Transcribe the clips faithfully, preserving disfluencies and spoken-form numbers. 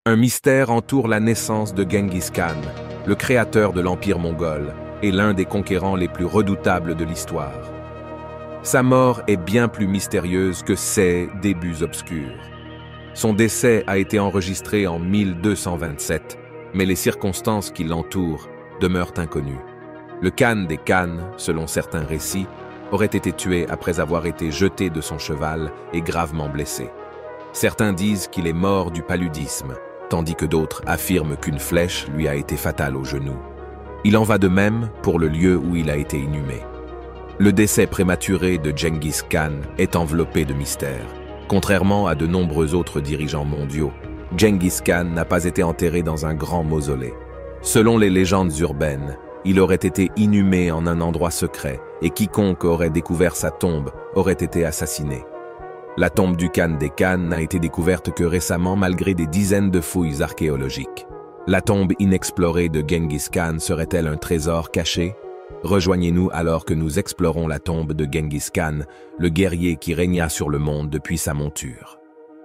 Un mystère entoure la naissance de Genghis Khan, le créateur de l'Empire mongol et l'un des conquérants les plus redoutables de l'histoire. Sa mort est bien plus mystérieuse que ses débuts obscurs. Son décès a été enregistré en mille deux cent vingt-sept, mais les circonstances qui l'entourent demeurent inconnues. Le Khan des Khans, selon certains récits, aurait été tué après avoir été jeté de son cheval et gravement blessé. Certains disent qu'il est mort du paludisme, tandis que d'autres affirment qu'une flèche lui a été fatale au genou. Il en va de même pour le lieu où il a été inhumé. Le décès prématuré de Genghis Khan est enveloppé de mystère. Contrairement à de nombreux autres dirigeants mondiaux, Genghis Khan n'a pas été enterré dans un grand mausolée. Selon les légendes urbaines, il aurait été inhumé en un endroit secret et quiconque aurait découvert sa tombe aurait été assassiné. La tombe du Khan des Khans n'a été découverte que récemment malgré des dizaines de fouilles archéologiques. La tombe inexplorée de Genghis Khan serait-elle un trésor caché? Rejoignez-nous alors que nous explorons la tombe de Genghis Khan, le guerrier qui régna sur le monde depuis sa monture.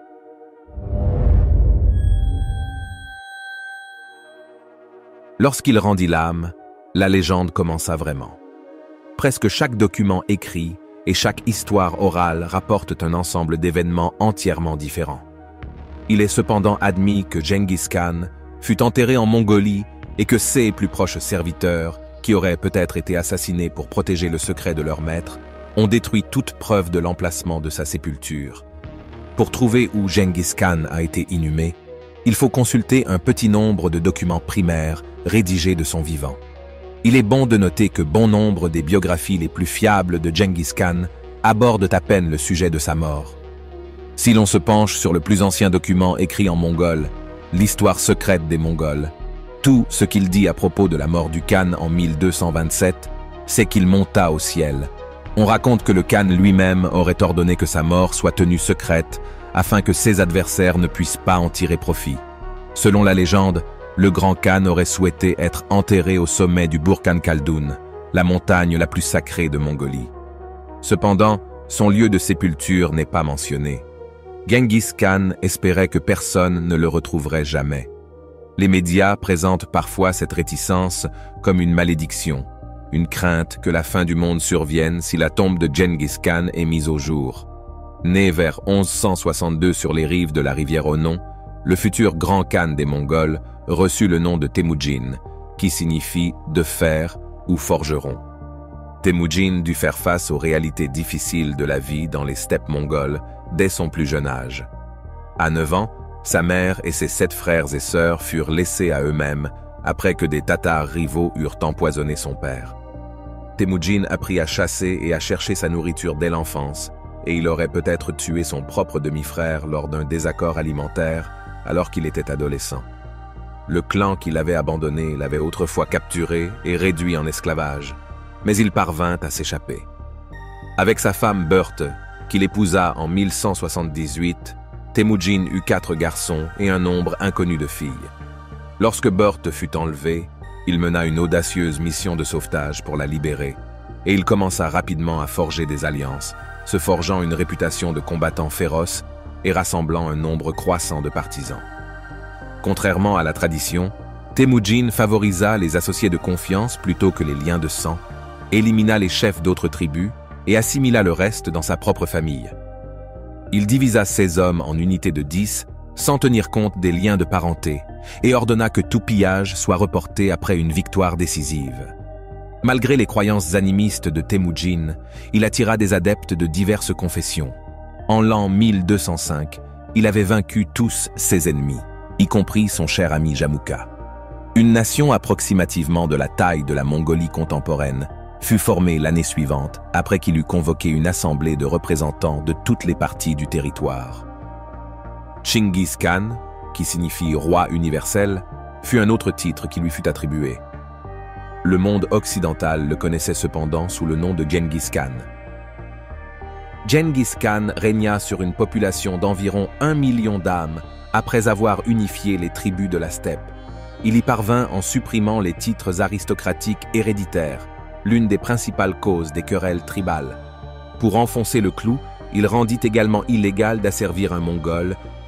Lorsqu'il rendit l'âme, la légende commença vraiment. Presque chaque document écrit et chaque histoire orale rapporte un ensemble d'événements entièrement différents. Il est cependant admis que Genghis Khan fut enterré en Mongolie et que ses plus proches serviteurs, qui auraient peut-être été assassinés pour protéger le secret de leur maître, ont détruit toute preuve de l'emplacement de sa sépulture. Pour trouver où Genghis Khan a été inhumé, il faut consulter un petit nombre de documents primaires rédigés de son vivant. Il est bon de noter que bon nombre des biographies les plus fiables de Genghis Khan abordent à peine le sujet de sa mort. Si l'on se penche sur le plus ancien document écrit en mongol, l'histoire secrète des Mongols, tout ce qu'il dit à propos de la mort du Khan en mille deux cent vingt-sept, c'est qu'il monta au ciel. On raconte que le Khan lui-même aurait ordonné que sa mort soit tenue secrète afin que ses adversaires ne puissent pas en tirer profit. Selon la légende, le grand Khan aurait souhaité être enterré au sommet du Burkhan Khaldun, la montagne la plus sacrée de Mongolie. Cependant, son lieu de sépulture n'est pas mentionné. Genghis Khan espérait que personne ne le retrouverait jamais. Les médias présentent parfois cette réticence comme une malédiction, une crainte que la fin du monde survienne si la tombe de Genghis Khan est mise au jour. Né vers onze cent soixante-deux sur les rives de la rivière Onon, le futur grand Khan des Mongols reçut le nom de Temujin, qui signifie « de fer » ou « forgeron ». Temujin dut faire face aux réalités difficiles de la vie dans les steppes mongoles dès son plus jeune âge. À neuf ans, sa mère et ses sept frères et sœurs furent laissés à eux-mêmes après que des Tatars rivaux eurent empoisonné son père. Temujin apprit à chasser et à chercher sa nourriture dès l'enfance, et il aurait peut-être tué son propre demi-frère lors d'un désaccord alimentaire alors qu'il était adolescent. Le clan qui l'avait abandonné l'avait autrefois capturé et réduit en esclavage, mais il parvint à s'échapper. Avec sa femme Burt, qu'il épousa en mille cent soixante-dix-huit, Temujin eut quatre garçons et un nombre inconnu de filles. Lorsque Burt fut enlevé, il mena une audacieuse mission de sauvetage pour la libérer, et il commença rapidement à forger des alliances, se forgeant une réputation de combattant féroce et rassemblant un nombre croissant de partisans. Contrairement à la tradition, Temujin favorisa les associés de confiance plutôt que les liens de sang, élimina les chefs d'autres tribus et assimila le reste dans sa propre famille. Il divisa ses hommes en unités de dix, sans tenir compte des liens de parenté, et ordonna que tout pillage soit reporté après une victoire décisive. Malgré les croyances animistes de Temujin, il attira des adeptes de diverses confessions. En l'an mille deux cent cinq, il avait vaincu tous ses ennemis, y compris son cher ami Jamukha. Une nation approximativement de la taille de la Mongolie contemporaine fut formée l'année suivante après qu'il eut convoqué une assemblée de représentants de toutes les parties du territoire. Chinggis Khan, qui signifie roi universel, fut un autre titre qui lui fut attribué. Le monde occidental le connaissait cependant sous le nom de Genghis Khan. Genghis Khan régna sur une population d'environ un million d'âmes après avoir unifié les tribus de la steppe. Il y parvint en supprimant les titres aristocratiques héréditaires, l'une des principales causes des querelles tribales. Pour enfoncer le clou, il rendit également illégal d'asservir un Mongol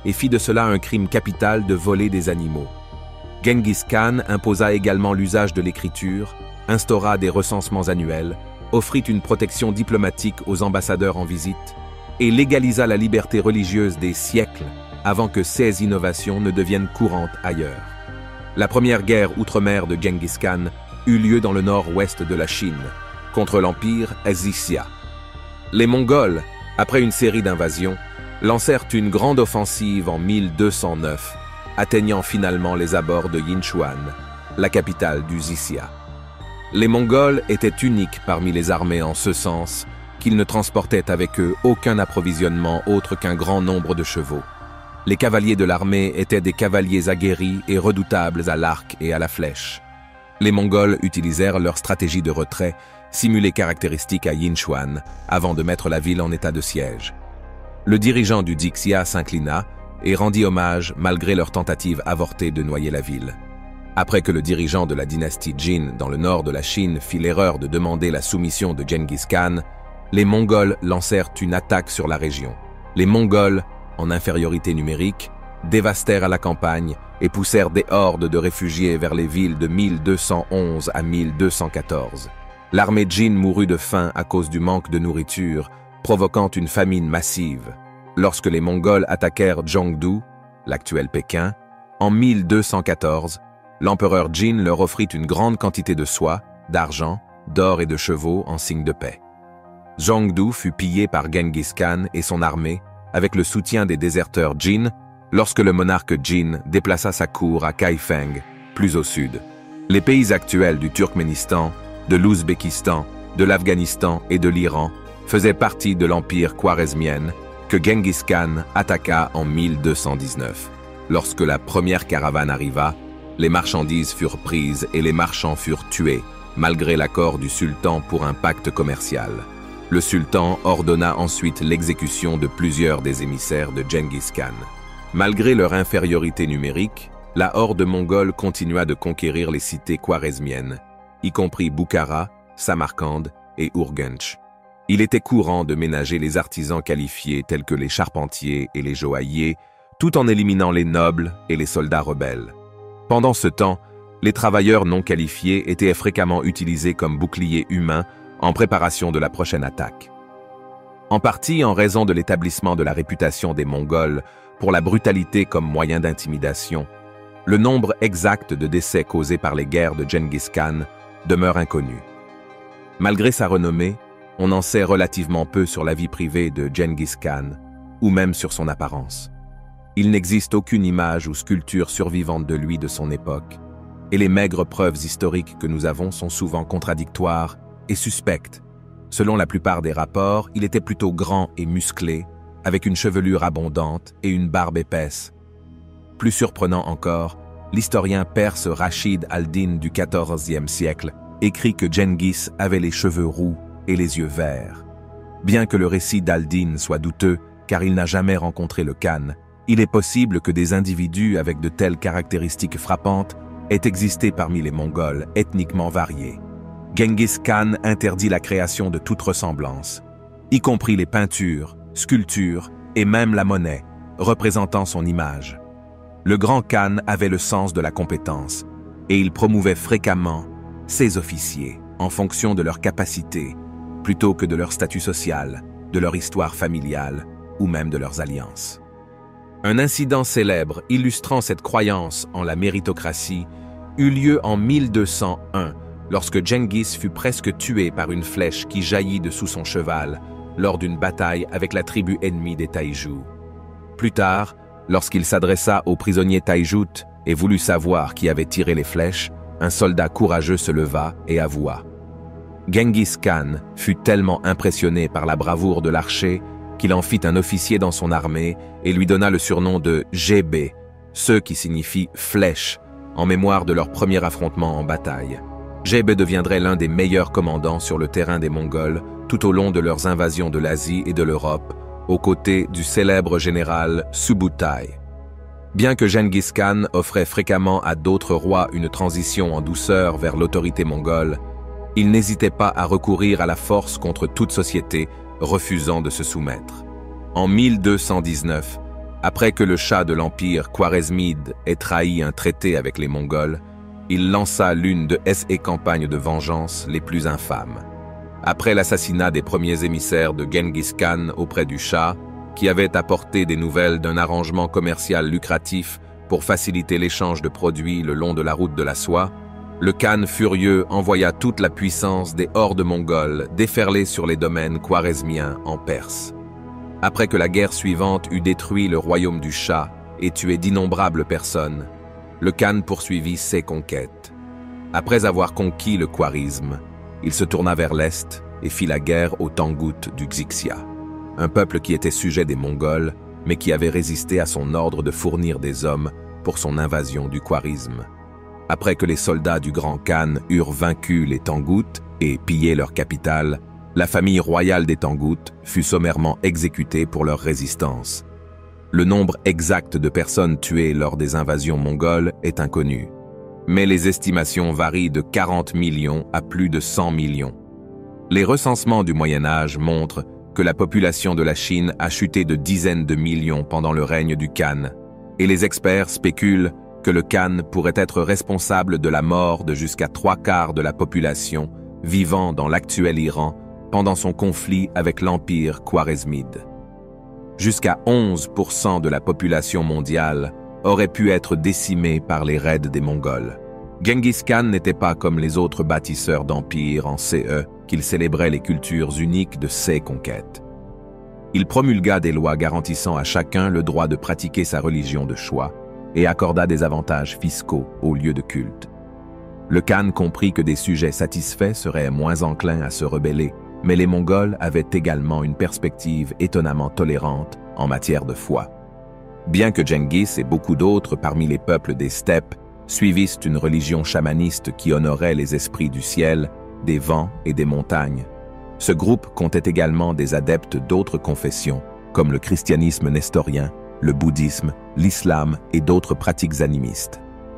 et fit de cela un crime capital de voler des animaux. Genghis Khan imposa également l'usage de l'écriture, instaura des recensements annuels, offrit une protection diplomatique aux ambassadeurs en visite et légalisa la liberté religieuse des siècles avant que ces innovations ne deviennent courantes ailleurs. La première guerre outre-mer de Genghis Khan eut lieu dans le nord-ouest de la Chine, contre l'empire Xixia. Les Mongols, après une série d'invasions, lancèrent une grande offensive en mille deux cent neuf, atteignant finalement les abords de Yinchuan, la capitale du Xixia. Les Mongols étaient uniques parmi les armées en ce sens qu'ils ne transportaient avec eux aucun approvisionnement autre qu'un grand nombre de chevaux. Les cavaliers de l'armée étaient des cavaliers aguerris et redoutables à l'arc et à la flèche. Les Mongols utilisèrent leur stratégie de retrait, simulée caractéristique à Yinchuan, avant de mettre la ville en état de siège. Le dirigeant du Xixia s'inclina et rendit hommage malgré leur tentative avortée de noyer la ville. Après que le dirigeant de la dynastie Jin dans le nord de la Chine fit l'erreur de demander la soumission de Genghis Khan, les Mongols lancèrent une attaque sur la région. Les Mongols, en infériorité numérique, dévastèrent la campagne et poussèrent des hordes de réfugiés vers les villes de mille deux cent onze à mille deux cent quatorze. L'armée Jin mourut de faim à cause du manque de nourriture, provoquant une famine massive. Lorsque les Mongols attaquèrent Zhongdu, l'actuel Pékin, en mille deux cent quatorze, l'empereur Jin leur offrit une grande quantité de soie, d'argent, d'or et de chevaux en signe de paix. Zhongdu fut pillé par Genghis Khan et son armée avec le soutien des déserteurs Jin lorsque le monarque Jin déplaça sa cour à Kaifeng, plus au sud. Les pays actuels du Turkménistan, de l'Ouzbékistan, de l'Afghanistan et de l'Iran faisaient partie de l'empire khwarezmien que Genghis Khan attaqua en mille deux cent dix-neuf. Lorsque la première caravane arriva, les marchandises furent prises et les marchands furent tués, malgré l'accord du sultan pour un pacte commercial. Le sultan ordonna ensuite l'exécution de plusieurs des émissaires de Genghis Khan. Malgré leur infériorité numérique, la horde mongole continua de conquérir les cités khwarezmiennes, y compris Bukhara, Samarcande et Urgench. Il était courant de ménager les artisans qualifiés tels que les charpentiers et les joailliers, tout en éliminant les nobles et les soldats rebelles. Pendant ce temps, les travailleurs non qualifiés étaient fréquemment utilisés comme boucliers humains en préparation de la prochaine attaque. En partie en raison de l'établissement de la réputation des Mongols pour la brutalité comme moyen d'intimidation, le nombre exact de décès causés par les guerres de Genghis Khan demeure inconnu. Malgré sa renommée, on en sait relativement peu sur la vie privée de Genghis Khan, ou même sur son apparence. Il n'existe aucune image ou sculpture survivante de lui de son époque, et les maigres preuves historiques que nous avons sont souvent contradictoires et suspectes. Selon la plupart des rapports, il était plutôt grand et musclé, avec une chevelure abondante et une barbe épaisse. Plus surprenant encore, l'historien perse Rachid al-Din du quatorzième siècle écrit que Genghis avait les cheveux roux et les yeux verts. Bien que le récit d'al-Din soit douteux, car il n'a jamais rencontré le Khan, il est possible que des individus avec de telles caractéristiques frappantes aient existé parmi les Mongols ethniquement variés. Genghis Khan interdit la création de toute ressemblance, y compris les peintures, sculptures et même la monnaie, représentant son image. Le grand Khan avait le sens de la compétence, et il promouvait fréquemment ses officiers en fonction de leurs capacités, plutôt que de leur statut social, de leur histoire familiale ou même de leurs alliances. Un incident célèbre illustrant cette croyance en la méritocratie eut lieu en mille deux cent un, lorsque Genghis fut presque tué par une flèche qui jaillit de sous son cheval lors d'une bataille avec la tribu ennemie des Taijous. Plus tard, lorsqu'il s'adressa au prisonnier Taijout et voulut savoir qui avait tiré les flèches, un soldat courageux se leva et avoua. Genghis Khan fut tellement impressionné par la bravoure de l'archer qu'il en fit un officier dans son armée et lui donna le surnom de Jébé, ce qui signifie « flèche », en mémoire de leur premier affrontement en bataille. Jébé deviendrait l'un des meilleurs commandants sur le terrain des Mongols tout au long de leurs invasions de l'Asie et de l'Europe, aux côtés du célèbre général Subutai. Bien que Genghis Khan offrait fréquemment à d'autres rois une transition en douceur vers l'autorité mongole, il n'hésitait pas à recourir à la force contre toute société refusant de se soumettre. En mille deux cent dix-neuf, Après que le Shah de l'Empire khwarezmide ait trahi un traité avec les Mongols, il lança l'une de ses campagnes de vengeance les plus infâmes. Après l'assassinat des premiers émissaires de Genghis Khan auprès du Shah, qui avait apporté des nouvelles d'un arrangement commercial lucratif pour faciliter l'échange de produits le long de la route de la soie, le Khan furieux envoya toute la puissance des hordes mongoles déferler sur les domaines khwarezmiens en Perse. Après que la guerre suivante eut détruit le royaume du Shah et tué d'innombrables personnes, le Khan poursuivit ses conquêtes. Après avoir conquis le khwarizme, il se tourna vers l'est et fit la guerre aux Tangoutes du Xixia, un peuple qui était sujet des Mongols, mais qui avait résisté à son ordre de fournir des hommes pour son invasion du khwarizme. Après que les soldats du Grand Khan eurent vaincu les Tangoutes et pillé leur capitale, la famille royale des Tangoutes fut sommairement exécutée pour leur résistance. Le nombre exact de personnes tuées lors des invasions mongoles est inconnu, mais les estimations varient de quarante millions à plus de cent millions. Les recensements du Moyen Âge montrent que la population de la Chine a chuté de dizaines de millions pendant le règne du Khan, et les experts spéculent que le Khan pourrait être responsable de la mort de jusqu'à trois quarts de la population vivant dans l'actuel Iran pendant son conflit avec l'Empire khwarezmide. Jusqu'à onze pour cent de la population mondiale aurait pu être décimée par les raids des Mongols. Genghis Khan n'était pas comme les autres bâtisseurs d'empires en C E, qu'il célébrait les cultures uniques de ses conquêtes. Il promulgua des lois garantissant à chacun le droit de pratiquer sa religion de choix et accorda des avantages fiscaux aux lieux de culte. Le Khan comprit que des sujets satisfaits seraient moins enclins à se rebeller, mais les Mongols avaient également une perspective étonnamment tolérante en matière de foi. Bien que Genghis et beaucoup d'autres parmi les peuples des steppes suivissent une religion chamaniste qui honorait les esprits du ciel, des vents et des montagnes, ce groupe comptait également des adeptes d'autres confessions, comme le christianisme nestorien, le bouddhisme, l'islam et d'autres pratiques animistes.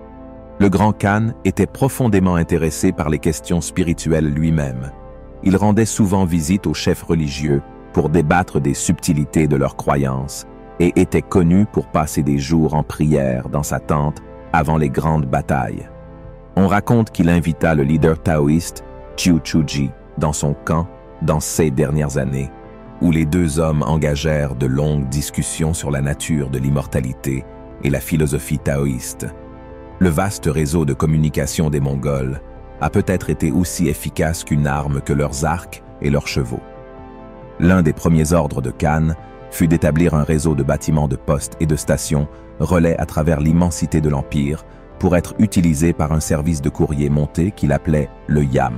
Le Grand Khan était profondément intéressé par les questions spirituelles lui-même. Il rendait souvent visite aux chefs religieux pour débattre des subtilités de leurs croyances et était connu pour passer des jours en prière dans sa tente avant les grandes batailles. On raconte qu'il invita le leader taoïste Qiu Chuji dans son camp dans ces dernières années, où les deux hommes engagèrent de longues discussions sur la nature de l'immortalité et la philosophie taoïste. Le vaste réseau de communication des Mongols a peut-être été aussi efficace qu'une arme que leurs arcs et leurs chevaux. L'un des premiers ordres de Khan fut d'établir un réseau de bâtiments de postes et de stations relais à travers l'immensité de l'Empire pour être utilisé par un service de courrier monté qu'il appelait le Yam.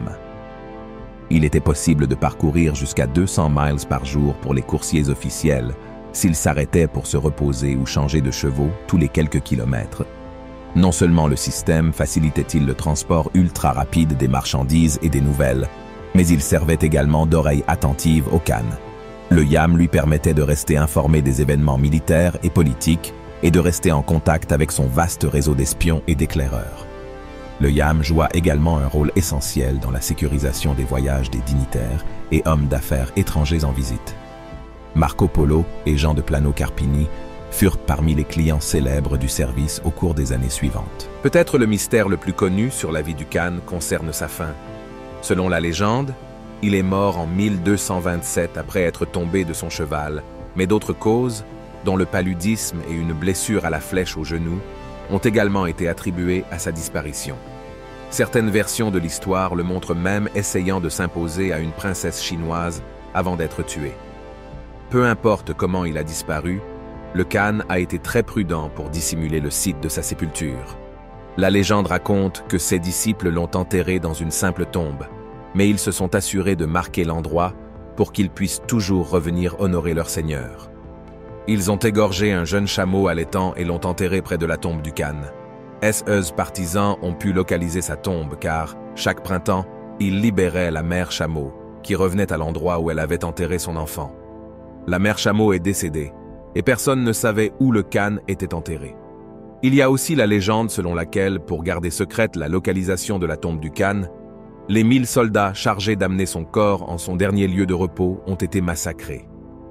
Il était possible de parcourir jusqu'à deux cents miles par jour pour les coursiers officiels s'ils s'arrêtaient pour se reposer ou changer de chevaux tous les quelques kilomètres. Non seulement le système facilitait-il le transport ultra rapide des marchandises et des nouvelles, mais il servait également d'oreille attentive au Khan. Le Yam lui permettait de rester informé des événements militaires et politiques et de rester en contact avec son vaste réseau d'espions et d'éclaireurs. Le Yam joua également un rôle essentiel dans la sécurisation des voyages des dignitaires et hommes d'affaires étrangers en visite. Marco Polo et Jean de Plano Carpini furent parmi les clients célèbres du service au cours des années suivantes. Peut-être le mystère le plus connu sur la vie du Khan concerne sa fin. Selon la légende, il est mort en mille deux cent vingt-sept après être tombé de son cheval, mais d'autres causes, dont le paludisme et une blessure à la flèche au genou, ont également été attribuées à sa disparition. Certaines versions de l'histoire le montrent même essayant de s'imposer à une princesse chinoise avant d'être tué. Peu importe comment il a disparu, le Khan a été très prudent pour dissimuler le site de sa sépulture. La légende raconte que ses disciples l'ont enterré dans une simple tombe, mais ils se sont assurés de marquer l'endroit pour qu'ils puissent toujours revenir honorer leur seigneur. Ils ont égorgé un jeune chameau allaitant et l'ont enterré près de la tombe du Khan. Ses partisans ont pu localiser sa tombe car, chaque printemps, ils libéraient la mère chameau, qui revenait à l'endroit où elle avait enterré son enfant. La mère chameau est décédée, et personne ne savait où le Khan était enterré. Il y a aussi la légende selon laquelle, pour garder secrète la localisation de la tombe du Khan, les mille soldats chargés d'amener son corps en son dernier lieu de repos ont été massacrés.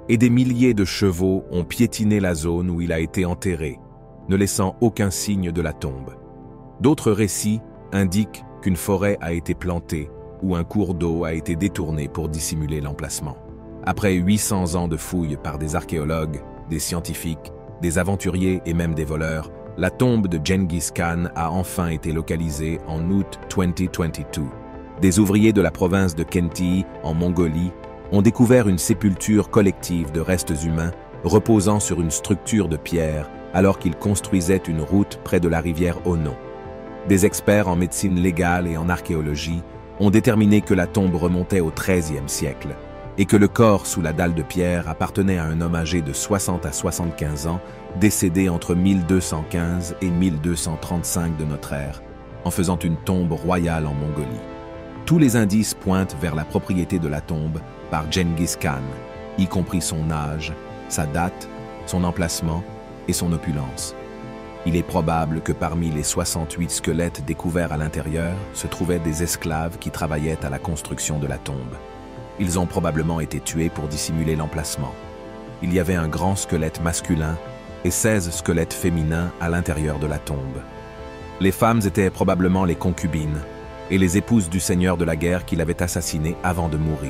et des milliers de chevaux ont piétiné la zone où il a été enterré, ne laissant aucun signe de la tombe. D'autres récits indiquent qu'une forêt a été plantée ou un cours d'eau a été détourné pour dissimuler l'emplacement. Après huit cents ans de fouilles par des archéologues, des scientifiques, des aventuriers et même des voleurs, la tombe de Genghis Khan a enfin été localisée en août deux mille vingt-deux. Des ouvriers de la province de Khentii, en Mongolie, ont découvert une sépulture collective de restes humains reposant sur une structure de pierre alors qu'ils construisaient une route près de la rivière Onon. Des experts en médecine légale et en archéologie ont déterminé que la tombe remontait au treizième siècle et que le corps sous la dalle de pierre appartenait à un homme âgé de soixante à soixante-quinze ans, décédé entre mille deux cent quinze et mille deux cent trente-cinq de notre ère, en faisant une tombe royale en Mongolie. Tous les indices pointent vers la propriété de la tombe par Genghis Khan, y compris son âge, sa date, son emplacement et son opulence. Il est probable que parmi les soixante-huit squelettes découverts à l'intérieur se trouvaient des esclaves qui travaillaient à la construction de la tombe. Ils ont probablement été tués pour dissimuler l'emplacement. Il y avait un grand squelette masculin et seize squelettes féminins à l'intérieur de la tombe. Les femmes étaient probablement les concubines et les épouses du seigneur de la guerre qui l'avait assassiné avant de mourir.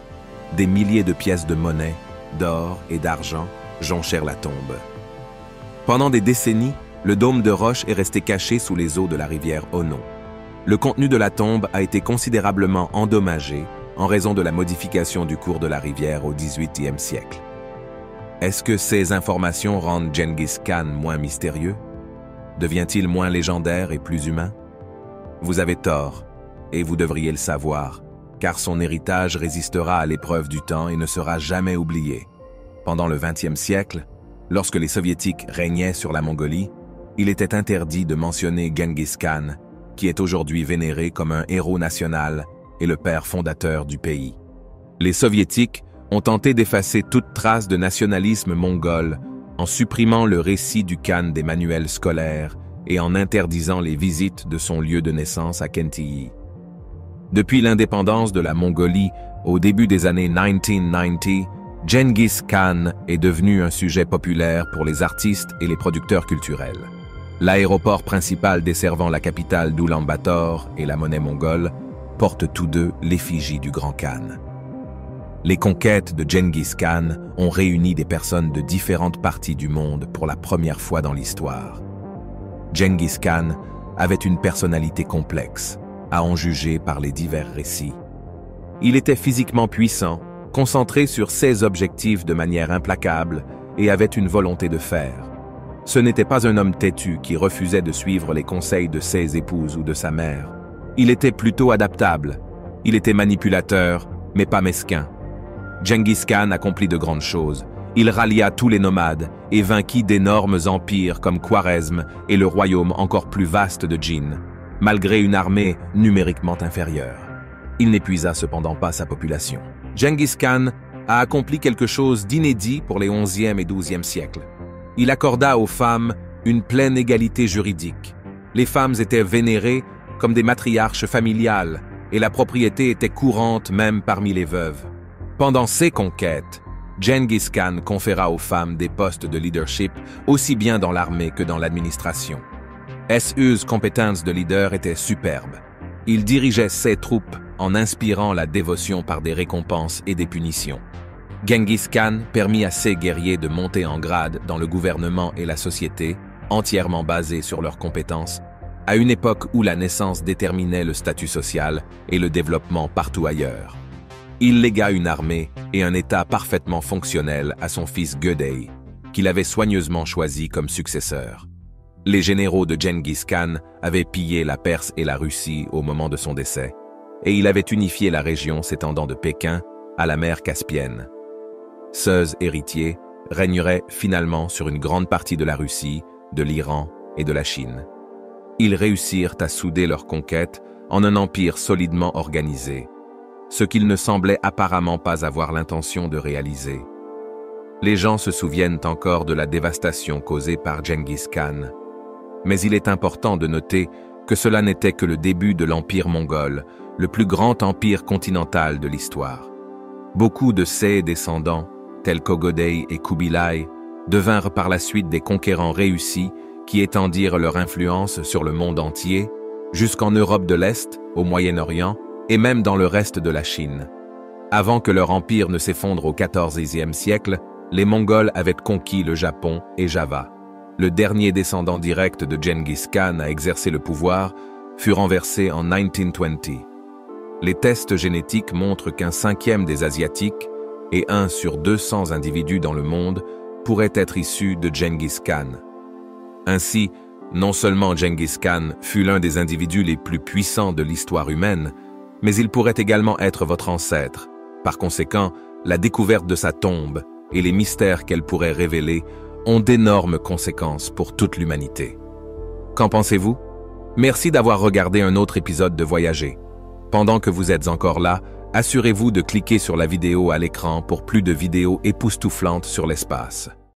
Des milliers de pièces de monnaie, d'or et d'argent jonchèrent la tombe. Pendant des décennies, le dôme de roche est resté caché sous les eaux de la rivière Onon. Le contenu de la tombe a été considérablement endommagé en raison de la modification du cours de la rivière au dix-huitième siècle. Est-ce que ces informations rendent Genghis Khan moins mystérieux? Devient-il moins légendaire et plus humain? Vous avez tort, et vous devriez le savoir, car son héritage résistera à l'épreuve du temps et ne sera jamais oublié. Pendant le vingtième siècle, lorsque les Soviétiques régnaient sur la Mongolie, il était interdit de mentionner Genghis Khan, qui est aujourd'hui vénéré comme un héros national et le père fondateur du pays. Les Soviétiques ont tenté d'effacer toute trace de nationalisme mongol en supprimant le récit du Khan des manuels scolaires et en interdisant les visites de son lieu de naissance à Khentii. Depuis l'indépendance de la Mongolie au début des années mille neuf cent quatre-vingt-dix, Genghis Khan est devenu un sujet populaire pour les artistes et les producteurs culturels. L'aéroport principal desservant la capitale d'Oulan-Bator et la monnaie mongole portent tous deux l'effigie du grand Khan. Les conquêtes de Genghis Khan ont réuni des personnes de différentes parties du monde pour la première fois dans l'histoire. Genghis Khan avait une personnalité complexe, à en juger par les divers récits. Il était physiquement puissant, concentré sur ses objectifs de manière implacable et avait une volonté de faire. Ce n'était pas un homme têtu qui refusait de suivre les conseils de ses épouses ou de sa mère. Il était plutôt adaptable. Il était manipulateur, mais pas mesquin. Genghis Khan accomplit de grandes choses. Il rallia tous les nomades et vainquit d'énormes empires comme Khwarezm et le royaume encore plus vaste de Jin, malgré une armée numériquement inférieure. Il n'épuisa cependant pas sa population. Genghis Khan a accompli quelque chose d'inédit pour les onzième et douzième siècles. Il accorda aux femmes une pleine égalité juridique. Les femmes étaient vénérées comme des matriarches familiales et la propriété était courante même parmi les veuves. Pendant ses conquêtes, Genghis Khan conféra aux femmes des postes de leadership aussi bien dans l'armée que dans l'administration. Ses compétences de leader étaient superbes. Il dirigeait ses troupes en inspirant la dévotion par des récompenses et des punitions. Genghis Khan permit à ses guerriers de monter en grade dans le gouvernement et la société, entièrement basés sur leurs compétences, à une époque où la naissance déterminait le statut social et le développement partout ailleurs. Il légua une armée et un État parfaitement fonctionnel à son fils Gödei, qu'il avait soigneusement choisi comme successeur. Les généraux de Genghis Khan avaient pillé la Perse et la Russie au moment de son décès, et il avait unifié la région s'étendant de Pékin à la mer Caspienne. Seux héritier régnerait finalement sur une grande partie de la Russie, de l'Iran et de la Chine. Ils réussirent à souder leur conquête en un empire solidement organisé, ce qu'ils ne semblaient apparemment pas avoir l'intention de réaliser. Les gens se souviennent encore de la dévastation causée par Genghis Khan, mais il est important de noter que cela n'était que le début de l'empire mongol, le plus grand empire continental de l'histoire. Beaucoup de ses descendants tels qu'Ogodei et Kubilai, devinrent par la suite des conquérants réussis qui étendirent leur influence sur le monde entier, jusqu'en Europe de l'Est, au Moyen-Orient et même dans le reste de la Chine. Avant que leur empire ne s'effondre au quatorzième siècle, les Mongols avaient conquis le Japon et Java. Le dernier descendant direct de Genghis Khan à exercer le pouvoir fut renversé en mille neuf cent vingt. Les tests génétiques montrent qu'un cinquième des Asiatiques et un sur deux cents individus dans le monde pourrait être issu de Genghis Khan. Ainsi, non seulement Genghis Khan fut l'un des individus les plus puissants de l'histoire humaine, mais il pourrait également être votre ancêtre. Par conséquent, la découverte de sa tombe et les mystères qu'elle pourrait révéler ont d'énormes conséquences pour toute l'humanité. Qu'en pensez-vous? Merci d'avoir regardé un autre épisode de Voyager. Pendant que vous êtes encore là, assurez-vous de cliquer sur la vidéo à l'écran pour plus de vidéos époustouflantes sur l'espace.